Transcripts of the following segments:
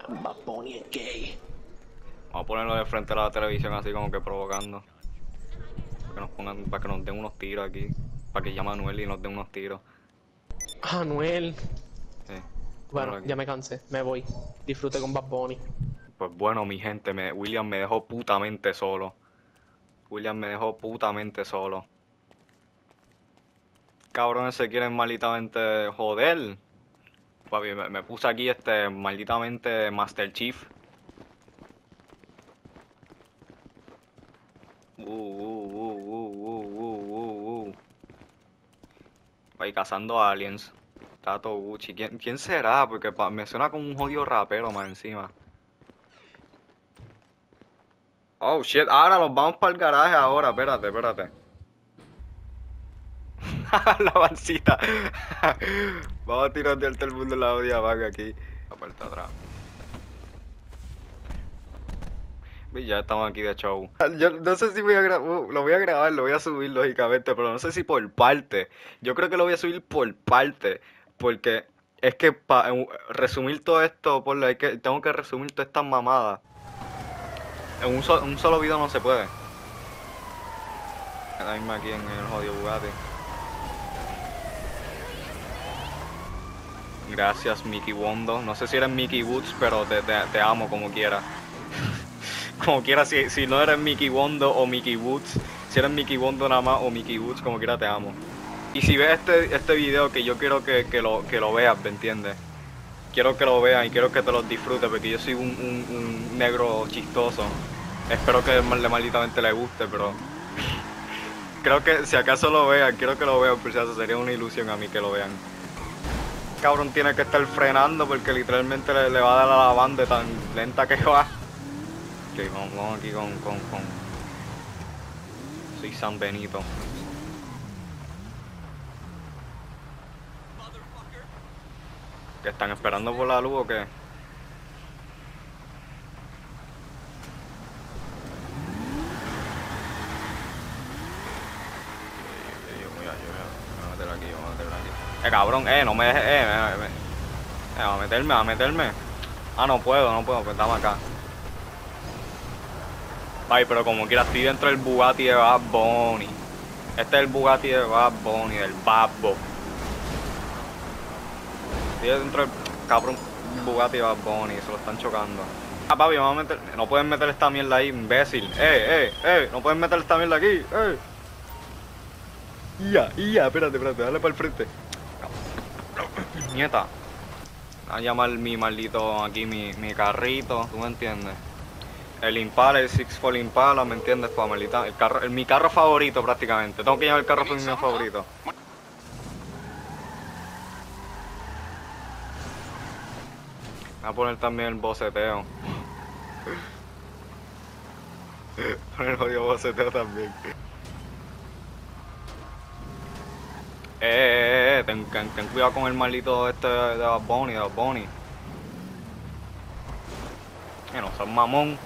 Bad Bunny es gay. Vamos a ponerlo de frente a la televisión así como que provocando. Para que nos den unos tiros aquí. Para que llame a Manuel y nos den unos tiros. Anuel. Sí, Bueno, ponerlo aquí. ya me cansé, me voy. Disfrute con Bad Bunny. Pues bueno, mi gente, William me dejó putamente solo. William me dejó putamente solo. Cabrones se quieren malditamente joder. Papi, me puse aquí malditamente Master Chief. Ahí cazando aliens. Tato Gucci. ¿Quién será? Porque me suena como un jodido rapero más encima. Oh shit, ahora nos vamos para el garaje ahora. Espérate. La bancita. Vamos a tirar de todo el mundo en la odia vaga aquí. La parte de atrás. Y ya estamos aquí de show. Yo no sé si lo voy a grabar, lo voy a subir lógicamente, pero no sé si por parte. Yo creo que lo voy a subir por parte, porque es que para resumir todo esto, tengo que resumir todas estas mamadas. En un solo video no se puede. Ahora mismo aquí en el jodido Bugatti. Gracias, Mickey Wondo. No sé si eres Mickey Woods, pero te amo como quiera. Como quiera, si no eres Mickey Wondo o Mickey Woods, si eres Mickey Wondo nada más o Mickey Woods, como quiera te amo. Y si ves este video, que yo quiero que lo veas, ¿me entiendes? Quiero que lo vean y quiero que te lo disfrutes, porque yo soy un negro chistoso. Espero que le malditamente le guste, pero creo que si acaso lo vean, quiero que lo vean, por si acaso sería una ilusión a mí que lo vean. Cabrón tiene que estar frenando porque literalmente le va a dar a la banda tan lenta que va. Ok, vamos aquí con... Soy San Benito. ¿Que están esperando por la luz o qué? Voy a meter aquí, voy a meter aquí. Cabrón, no me dejes, va a meterme. Ah, no puedo, pues dame acá. Ay, pero como quiera, estoy dentro del Bugatti de Bad Bunny. Este es el Bugatti de Bad Bunny, del Babbo. Estoy dentro del cabrón Bugatti de Bad Bunny, se lo están chocando. Ah, papi, vamos a meter... No pueden meter esta mierda ahí, imbécil. No pueden meter esta mierda aquí, espérate, dale para el frente. Nieta. A llamar mi maldito aquí, mi carrito, ¿tú me entiendes? El Impala, el Six Four Impala, ¿me entiendes? Pues maldita, mi carro favorito prácticamente. Tengo que llamar el carro mío favorito. Voy a poner también el boceteo. Poner el jodido boceteo también. Ten cuidado con el maldito de Bad Bunny, Que no son mamón.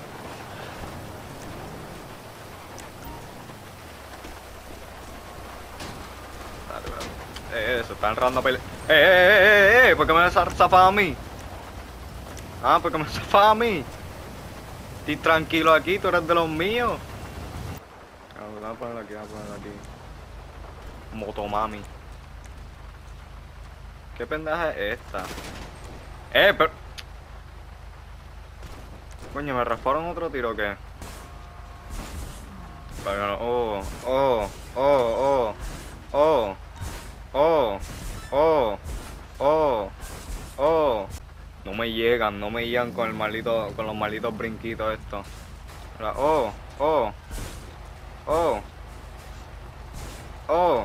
Se están enredando a pelear. ¿Por qué me zafas a mí? Ah, ¿por qué me zafas a mí? Estoy tranquilo aquí, tú eres de los míos. Voy a ponerlo aquí, Motomami. ¿Qué pendeja es esta? Pero... Coño, ¿me rasparon otro tiro o qué? Oh, oh, oh, oh, oh, oh, oh, oh, oh. No me llegan con con los malditos brinquitos estos. Oh, oh, oh, oh,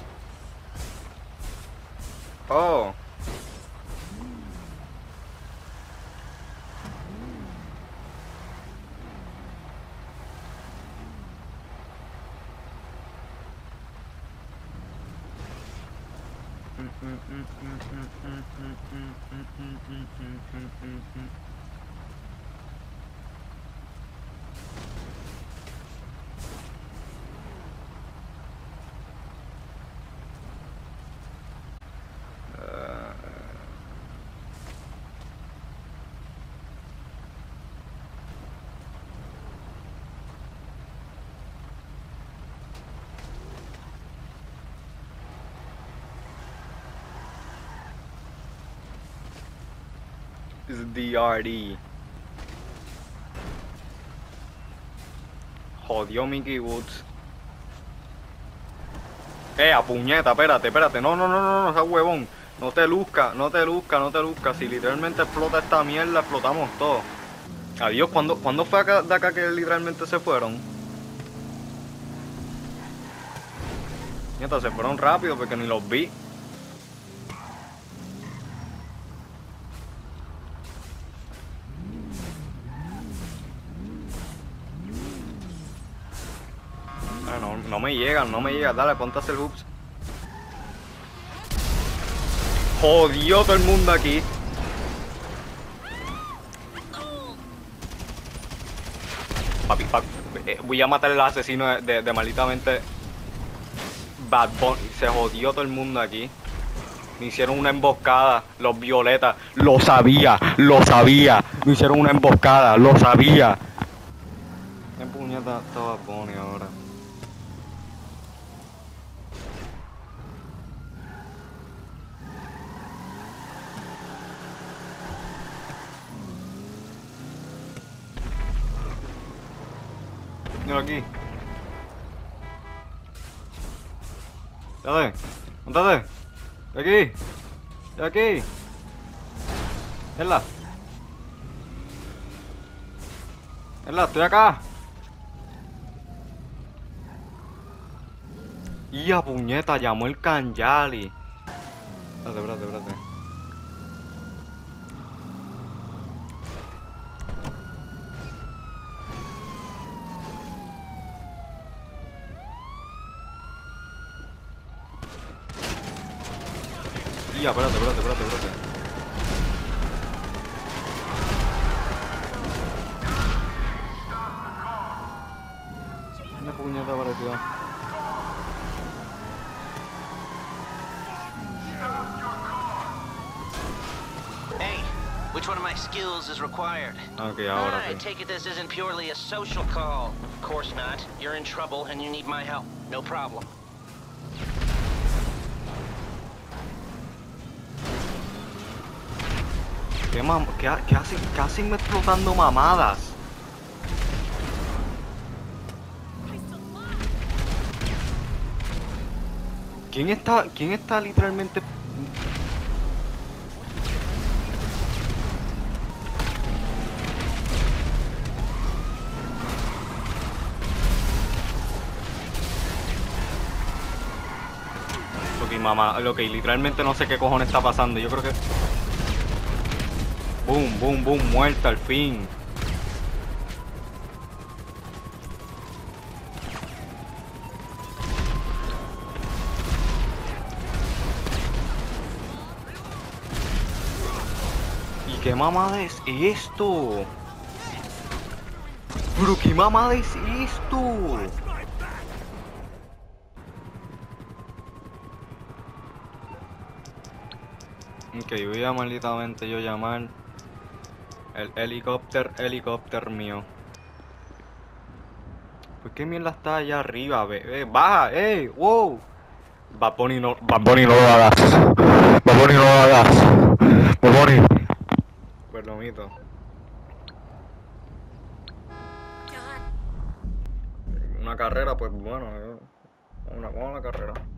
oh. DRD. Jodió Mickey Woods. A puñeta, espérate. No, esa huevón. No te luzca. Si literalmente explota esta mierda, explotamos todo. Adiós, ¿cuándo fue de acá que literalmente se fueron? Nieta, se fueron rápido porque ni los vi. No me llegan, dale, ponte a hacer hoops. Jodió todo el mundo aquí. Papi, voy a matar al asesino de malditamente Bad Bunny. Se jodió todo el mundo aquí. Me hicieron una emboscada, los violetas. Lo sabía. Me hicieron una emboscada, lo sabía. ¿Qué puñeta está Bad Bunny ahora? Mira aquí. Dale, montate. De aquí. Estoy acá. Y a puñeta, llamó el Canjali. Espérate. Ya, espérate. Una puñeta apareció. Hey, which one of my skills is required? Okay, ahora I sí. take it this isn't purely a social call. Of course not. You're in trouble and you need my help. No problem. ¿Qué hacen explotando mamadas? ¿Quién está literalmente? Lo que literalmente no sé qué cojones está pasando. Yo creo que... Boom, muerta al fin. ¿Y qué mamada es esto? ¿Pero qué mamada es esto? Ok, voy a malditamente llamar el helicóptero mío. ¿Por qué mierda está allá arriba? Baja, wow. Bad Bunny no lo hagas. Perdónito. Una carrera, pues bueno, vamos a la carrera.